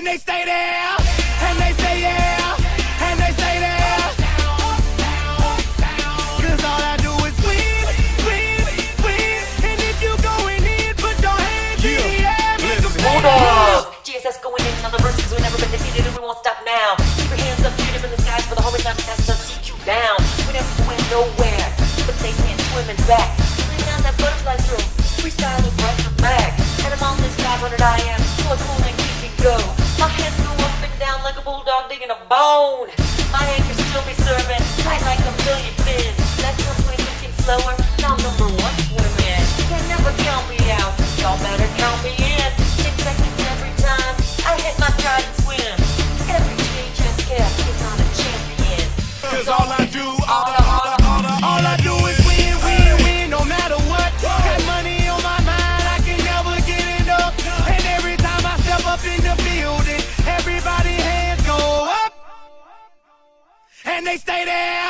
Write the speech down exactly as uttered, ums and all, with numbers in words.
And they stay there, and they say yeah, and they say there. Cause all I do is win, win, win. And if you going in, put your hands in the air. Hold on! G H S going in on the verses. We've never been defeated and we won't stop now. Keep your hands up, feet up in the skies for the homies not to pass us, keep you down. We never went nowhere, but they saying swimming back. Bring down that butterfly stroke, freestyle and brush them back. And I'm on this five hundred I am, so it's cool and keep me go. My hands go up and down like a bulldog digging a bone. My anchor still be serving, tight like a million fins. That's one twenty fifteen slower, now number one swimming. Can never count me out, y'all better count me in. Six seconds every time I hit my stride and swim. Every G H S cap is not a champion. Cause all I do, all I, all I, all I, all I do is win, win, win, no matter what. Got money on my mind, I can never get enough. And every time I step up in the building, everybody hands go up. And they stay there.